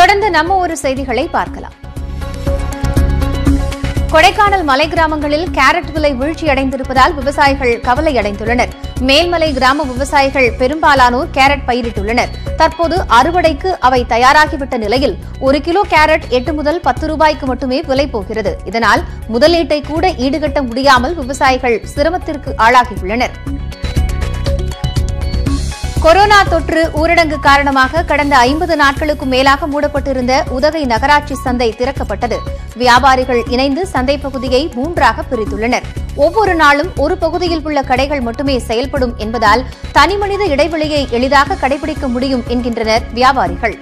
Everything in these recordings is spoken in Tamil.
தொடர்ந்து நம்ம ஒரு செய்திகளை பார்க்கலாம். கொடைக்கானல் மலை கிராமங்களில் கேரட் விலை வீழ்ச்சியடைந்திருப்பதால் விவசாயிகள் கவலையடைந்துள்ளனர். மேல்மலை கிராம விவசாயிகள் பெரும்பாலானோர் கேரட் பயிரிட்டுள்ளனர். தற்போது அறுவடைக்கு அவை தயாராகிவிட்ட நிலையில் 1 கிலோ கேரட் 8 முதல் 10 ரூபாய்க்கு மட்டுமே விலை போகிறது. இதனால் முதலீட்டை கூட ஈடுகட்ட முடியாமல் விவசாயிகள் சிரமத்திற்கு ஆளாகியுள்ளனர். கொரோனா தொற்று ஊரடங்கு காரணமாக கடந்த 50 நாட்களுக்கும் மேலாக மூடப்பட்டிருந்த உதகை நகராட்சி சந்தை திறக்கப்பட்டது. வியாபாரிகள் இணைந்து சந்தை பகுதியை 3ஆக பிரித்துள்ளனர். ஒவ்வொரு நாளும் ஒரு பகுதியில் உள்ள கடைகள் மட்டுமே செயல்படும் என்பதால் தனிமனித இடைவெளியை எளிதாக கடைபிடிக்க முடியும் என்கின்றனர் வியாபாரிகள்.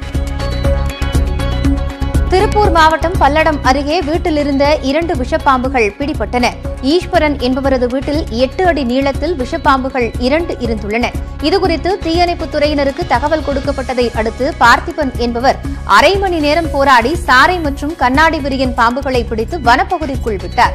திருப்பூர் மாவட்டம் பல்லடம் அருகே வீட்டில் இருந்த 2 விஷப்பாம்புகள் பிடிபட்டன. ஈஸ்வரன் என்பவரது வீட்டில் 8 அடி நீளத்தில் விஷப்பாம்புகள் 2 இருந்துள்ளன. இதுகுறித்து தீயணைப்புத் துறையினருக்கு தகவல் கொடுக்கப்பட்டதை அடுத்து பார்த்திபன் என்பவர் அரை மணி நேரம் போராடி சாரை மற்றும் கண்ணாடி விரியன் பாம்புகளை பிடித்து வனப்பகுதிக்குள் விட்டார்.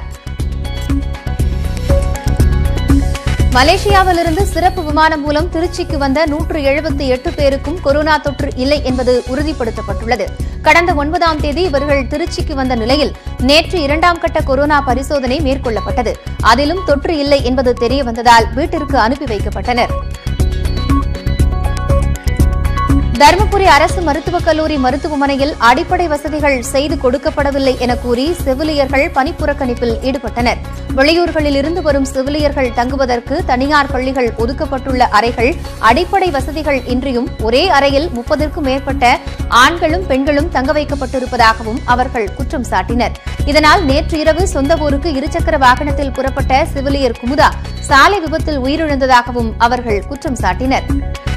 மலேசியாவிலிருந்து சிறப்பு விமானம் மூலம் திருச்சிக்கு வந்த 178 பேருக்கும் கொரோனா தொற்று இல்லை என்பது உறுதிப்படுத்தப்பட்டுள்ளது. கடந்த 9ஆம் தேதி இவர்கள் திருச்சிக்கு வந்த நிலையில் நேற்று 2ஆம் கட்ட கொரோனா பரிசோதனை மேற்கொள்ளப்பட்டது. அதிலும் தொற்று இல்லை என்பது தெரியவந்ததால் வீட்டிற்கு அனுப்பி வைக்கப்பட்டனர். தருமபுரி அரசு மருத்துவக் கல்லூரி மருத்துவமனையில் அடிப்படை வசதிகள் செய்து கொடுக்கப்படவில்லை என கூறி செவிலியர்கள் பணிப்புறக்கணிப்பில் ஈடுபட்டனர். வெளியூர்களில் இருந்து வரும் செவிலியர்கள் தங்குவதற்கு தனியார் பள்ளிகள் ஒதுக்கப்பட்டுள்ள அறைகள் அடிப்படை வசதிகள் இன்றியும் ஒரே அறையில் 30க்கும் மேற்பட்ட ஆண்களும் பெண்களும் தங்க வைக்கப்பட்டிருப்பதாகவும் அவர்கள் குற்றம் சாட்டினர். இதனால் நேற்று இரவு சொந்த ஊருக்கு இருசக்கர வாகனத்தில் புறப்பட்ட செவிலியர் குமுதா சாலை விபத்தில் உயிரிழந்ததாகவும் அவர்கள் குற்றம் சாட்டினர்.